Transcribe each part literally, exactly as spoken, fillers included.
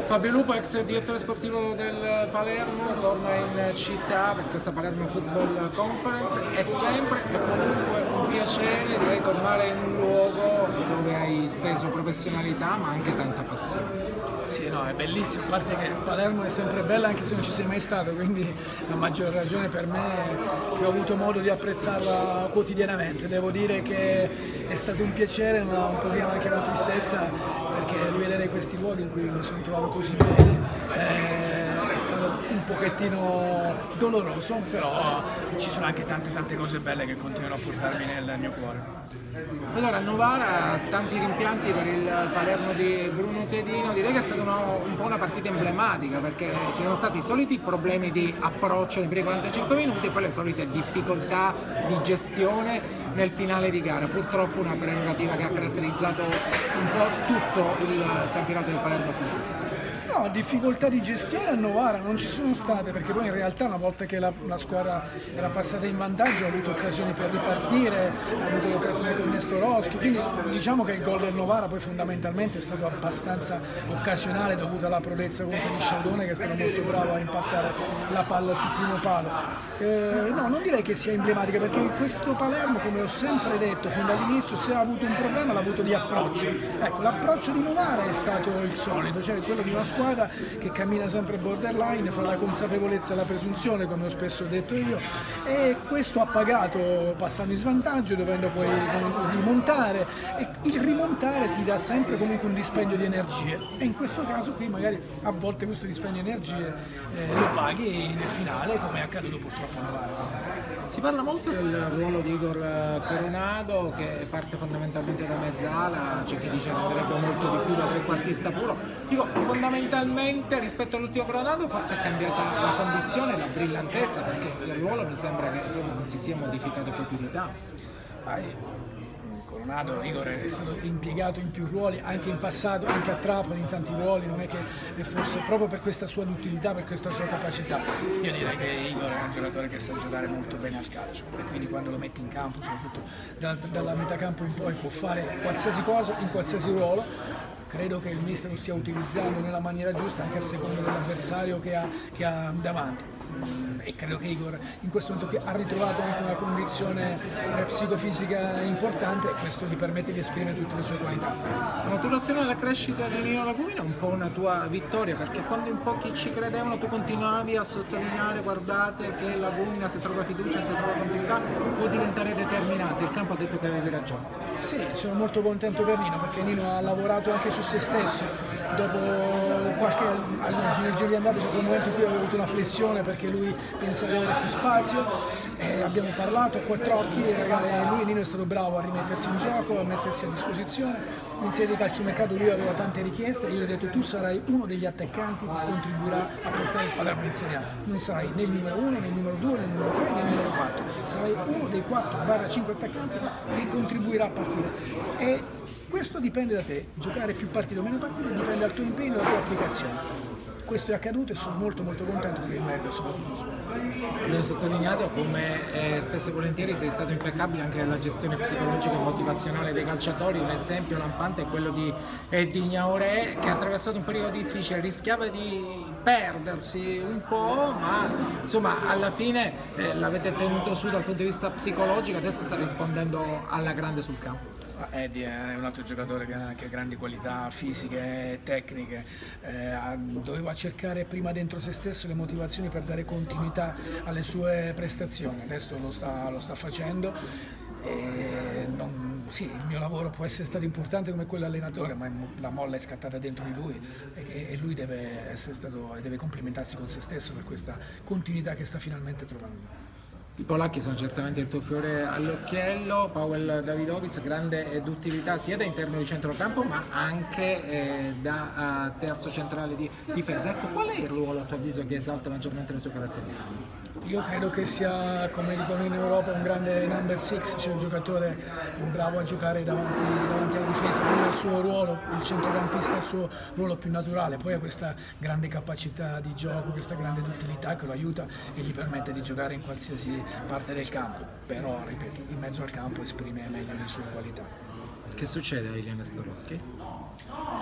Fabio Lupo, ex direttore sportivo del Palermo, torna in città per questa Palermo Football Conference. È sempre e comunque un piacere, direi, tornare in un luogo dove hai speso professionalità ma anche tanta passione. Sì, no, è bellissimo, a parte che Palermo è sempre bella anche se non ci sei mai stato, quindi la maggior ragione per me è che ho avuto modo di apprezzarla quotidianamente. Devo dire che è stato un piacere ma un pochino anche una tristezza, perché rivedere questi luoghi in cui mi sono trovato così bene eh, è stato un pochettino doloroso, però ci sono anche tante tante cose belle che continuano a portarmi nel mio cuore. Allora, a Novara tanti rimpianti per il Palermo di Bruno Tedino. Direi che è stata una, un po' una partita emblematica, perché ci sono stati i soliti problemi di approccio nei primi quarantacinque minuti e poi le solite difficoltà di gestione nel finale di gara. Purtroppo una prerogativa che ha caratterizzato un po' tutto il campionato del Palermo Football. No, difficoltà di gestione a Novara non ci sono state, perché poi in realtà una volta che la, la squadra era passata in vantaggio ha avuto occasioni per ripartire, ha avuto l'occasione con Nestorowski, quindi diciamo che il gol del Novara poi fondamentalmente è stato abbastanza occasionale dovuto alla prodezza comunque di Scialdone, che è stato molto bravo a impattare la palla sul primo palo. Eh, no, non direi che sia emblematica, perché questo Palermo, come ho sempre detto fin dall'inizio, se ha avuto un problema l'ha avuto di approccio. Ecco, l'approccio di Novara è stato il solito, cioè quello di una squadra che cammina sempre borderline fra la consapevolezza e la presunzione, come ho spesso detto io, e questo ha pagato passando in svantaggio, dovendo poi rimontare, e il rimontare ti dà sempre comunque un dispendio di energie, e in questo caso qui magari a volte questo dispendio di energie eh, lo paghi nel finale, come è accaduto purtroppo a Novara. Si parla molto del ruolo di Igor Coronado, che parte fondamentalmente da mezzala, c'è chi dice che renderebbe molto di più da trequartista puro. Dico, fondamentalmente rispetto all'ultimo Coronado forse è cambiata la condizione, la brillantezza, perché il ruolo mi sembra che insomma, non si sia modificato più più di tanto. Coronado, Igor è stato impiegato in più ruoli anche in passato, anche a Trapani in tanti ruoli, non è che fosse proprio per questa sua duttilità, per questa sua capacità. Io direi che Igor è un giocatore che sa giocare molto bene al calcio, e quindi quando lo metti in campo, soprattutto da, dalla metà campo in poi, può fare qualsiasi cosa in qualsiasi ruolo. Credo che il mister lo stia utilizzando nella maniera giusta, anche a seconda dell'avversario che ha, che ha davanti. E credo che Igor in questo momento ha ritrovato anche una condizione eh, psicofisica importante, e questo gli permette di esprimere tutte le sue qualità. La maturazione e la crescita di Nino Lagumina è un po' una tua vittoria, perché quando in pochi ci credevano tu continuavi a sottolineare: guardate che Lagumina, se trova fiducia, se trova continuità, può diventare determinante. Il campo ha detto che avevi ragione. Sì, sono molto contento per Nino, perché Nino ha lavorato anche su se stesso. Dopo qualche nel giro di andata c'è un momento in cui avevo avuto una flessione, perché lui pensa di avere più spazio, eh, abbiamo parlato a quattro occhi, e lui Nino è stato bravo a rimettersi in gioco, a mettersi a disposizione. In sede di calciomercato lui aveva tante richieste, e io gli ho detto: tu sarai uno degli attaccanti che contribuirà a portare il Palermo in Serie A, non sarai né il numero uno, né il numero due, né il numero tre, né il numero quattro, sarai uno dei quattro cinque attaccanti che contribuirà a partire. E questo dipende da te, giocare più partite o meno partite dipende dal tuo impegno e dalla tua applicazione. Questo è accaduto e sono molto molto contento per il merito soprattutto suo. Abbiamo sottolineato come eh, spesso e volentieri sei stato impeccabile anche nella gestione psicologica e motivazionale dei calciatori. Un esempio lampante è quello di Eddie Gnauré, che ha attraversato un periodo difficile, rischiava di perdersi un po', ma insomma alla fine eh, l'avete tenuto su dal punto di vista psicologico, adesso sta rispondendo alla grande sul campo. Eddie è un altro giocatore che ha anche grandi qualità fisiche e tecniche, eh, doveva cercare prima dentro se stesso le motivazioni per dare continuità alle sue prestazioni, adesso lo sta, lo sta facendo. E non, sì, il mio lavoro può essere stato importante come quello allenatore, ma la molla è scattata dentro di lui, e, e lui deve, essere stato, deve complimentarsi con se stesso per questa continuità che sta finalmente trovando. I polacchi sono certamente il tuo fiore all'occhiello. Paweł Dawidowic, grande duttilità sia da interno di centrocampo ma anche eh, da uh, terzo centrale di difesa. Ecco, qual è il ruolo a tuo avviso che esalta maggiormente le sue caratteristiche? Io credo che sia, come dicono in Europa, un grande number six, cioè un giocatore bravo a giocare davanti, davanti alla difesa. Quello è il suo ruolo, il centrocampista è il suo ruolo più naturale, poi ha questa grande capacità di gioco, questa grande duttilità che lo aiuta e gli permette di giocare in qualsiasi parte del campo, però ripeto, in mezzo al campo esprime meglio le sue qualità. Che succede a Ilya Nestorowski?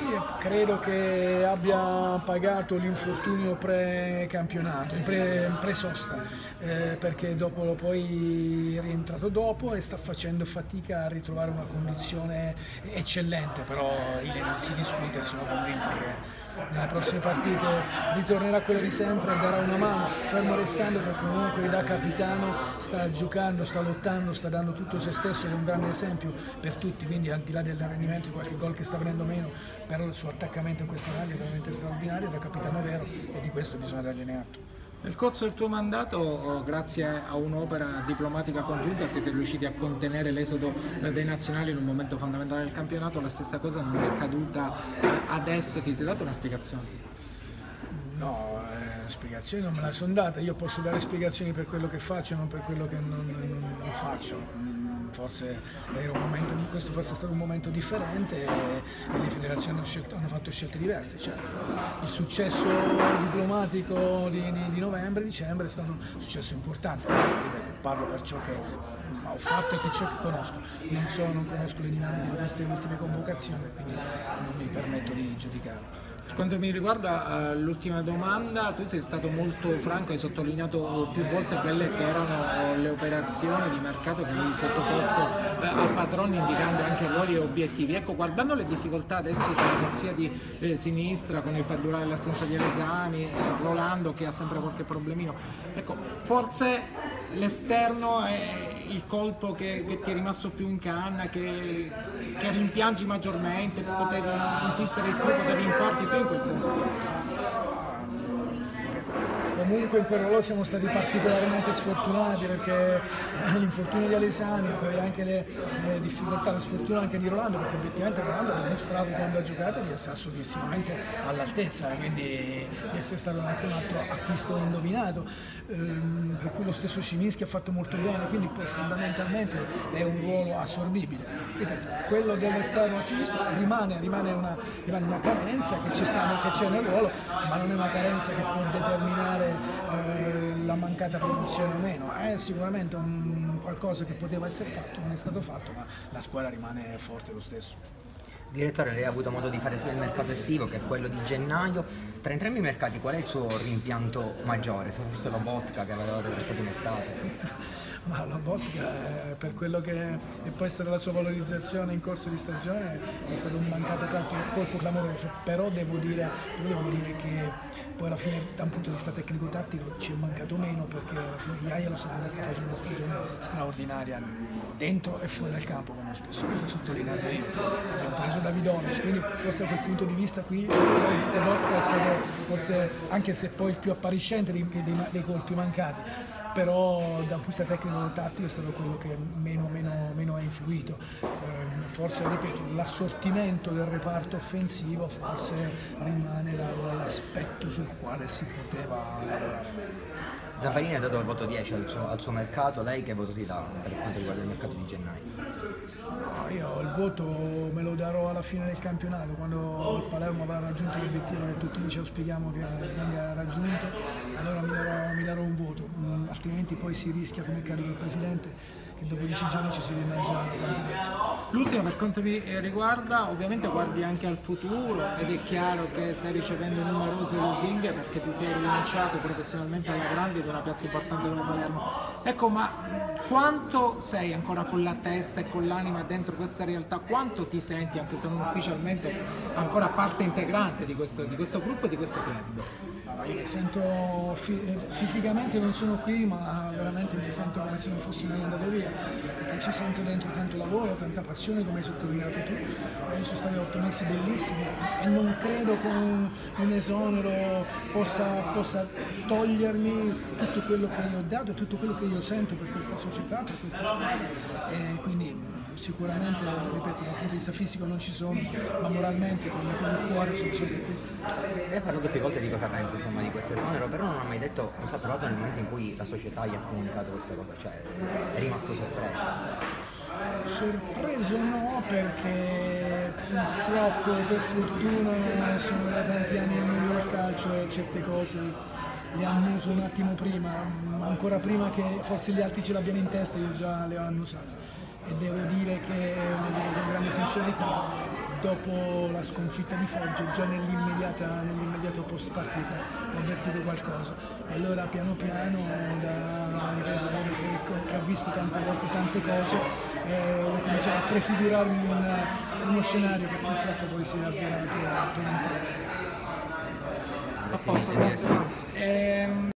credo che abbia pagato l'infortunio pre-campionato, pre- pre-sosta, eh, perché dopo poi è rientrato dopo e sta facendo fatica a ritrovare una condizione eccellente, però Ile non si discute, sono convinto che nelle prossime partite ritornerà quello di sempre e darà una mano, fermo restando che comunque da capitano sta giocando, sta lottando, sta dando tutto se stesso ed è un grande esempio per tutti, quindi al di là del rendimento di qualche gol che sta venendo meno, però il suo attaccamento in questa maglia è veramente straordinario, da capitano vero, e di questo bisogna dargliene atto. Nel corso del tuo mandato, grazie a un'opera diplomatica congiunta, siete riusciti a contenere l'esodo dei nazionali in un momento fondamentale del campionato. La stessa cosa non è accaduta adesso. Ti sei dato una spiegazione? No, eh, spiegazioni non me la sono data. Io posso dare spiegazioni per quello che faccio, non per quello che non, non, non faccio. Forse era un momento, questo forse è stato un momento differente e, e le federazioni hanno, scelto, hanno fatto scelte diverse. Cioè, il successo diplomatico di, di, di novembre, dicembre è stato un successo importante. Ripeto, parlo per ciò che ho fatto e che ciò che conosco. Non so, non conosco le dinamiche di queste ultime convocazioni, quindi non mi permetto di giudicare. Per quanto mi riguarda, uh, l'ultima domanda, tu sei stato molto franco, hai sottolineato più volte quelle che erano le operazioni di mercato che avevi sottoposto uh, al padrone, indicando anche ruoli e obiettivi. Ecco, guardando le difficoltà adesso sulla corsia di eh, sinistra, con il perdurare dell'assenza di esami, eh, Rolando che ha sempre qualche problemino, ecco, forse l'esterno è il colpo che, che ti è rimasto più in canna, che, che rimpiangi maggiormente, potevi insistere di più, potevi importi più in quel senso? Comunque in quel ruolo siamo stati particolarmente sfortunati perché l'infortunio di Alesani e poi anche le, le difficoltà, la sfortuna anche di Rolando, perché obiettivamente Rolando ha dimostrato quando ha giocato di essere assolutissimamente all'altezza, quindi di essere stato anche un altro acquisto indovinato, ehm, per cui lo stesso Szymiński ha fatto molto bene, quindi poi fondamentalmente è un ruolo assorbibile. Ripeto, quello dell'esterno a sinistra rimane, rimane, una, rimane una carenza che, ci sta, che c'è nel ruolo, ma non è una carenza che può determinare Eh, la mancata promozione o meno. È sicuramente un qualcosa che poteva essere fatto, non è stato fatto, ma la squadra rimane forte lo stesso. Direttore, lei ha avuto modo di fare sia il mercato estivo che quello di gennaio. Tra entrambi i mercati qual è il suo rimpianto maggiore? Forse la Botka che aveva trattato in estate? Ma la Botka, per quello che è poi stata la sua valorizzazione in corso di stagione, è stato un mancato colpo clamoroso, però devo dire, devo dire che poi alla fine da un punto di vista tecnico-tattico ci è mancato meno, perché alla fine Jaia lo sta facendo una stagione straordinaria dentro e fuori dal campo, come ho spesso sottolineato io. Abbiamo preso Davidovic, quindi forse da quel punto di vista qui la Botka è stato forse, anche se poi il più appariscente dei, dei, dei colpi mancati, però da un punto di vista tecnico-tattico è stato quello che meno, meno, meno ha influito. Eh, forse, ripeto, l'assortimento del reparto offensivo forse rimane l'aspetto sul quale si poteva lavorare meglio. Zamparini ha dato il voto dieci al suo, al suo mercato, lei che voto ti dà per quanto riguarda il mercato di gennaio? No, io il voto me lo darò alla fine del campionato, quando il Palermo avrà raggiunto l'obiettivo che tutti ci auspichiamo che venga raggiunto, allora mi darò, mi darò un voto, mm, altrimenti poi si rischia, come è caduto il Presidente, che dopo dieci giorni ci si rimangia quanto detto. L'ultima per quanto mi riguarda, ovviamente guardi anche al futuro ed è chiaro che stai ricevendo numerose lusinghe perché ti sei rinunciato professionalmente alla grande ad una piazza importante come Palermo. Ecco, ma quanto sei ancora con la testa e con l'anima dentro questa realtà? Quanto ti senti, anche se non ufficialmente, ancora parte integrante di questo, di questo gruppo e di questo club? Io mi sento, fisicamente non sono qui, ma veramente mi sento come se non fossi mai andato via, perché ci sento dentro tanto lavoro, tanta passione, come hai sottolineato tu. Io sono stati otto mesi bellissimi e non credo che un, un esonero possa, possa togliermi tutto quello che io ho dato, tutto quello che io sento per questa società, per questa squadra, e quindi sicuramente, ripeto, dal punto di vista fisico non ci sono, ma moralmente con il cuore sono sempre qui. Lei ha parlato più volte di cosa pensa, insomma, di questo esonero, però non ha mai detto cosa ha provato nel momento in cui la società gli ha comunicato questa cosa, cioè è rimasto sorpreso. Sorpreso no, perché purtroppo, per fortuna, sono da tanti anni nel mondo del calcio e certe cose le annuso un attimo prima, ancora prima che forse gli altri ce l'abbiano in testa, io già le ho annusate. E devo dire che, con grande sincerità, dopo la sconfitta di Foggia, già nell'immediato post partita, ho avvertito qualcosa. E allora piano piano, da, ripeto, che, che ha visto tante volte tante cose, eh, ho cominciato a prefigurarmi un, uno scenario che purtroppo poi si è avverato per un po'. A posto, grazie. Ehm...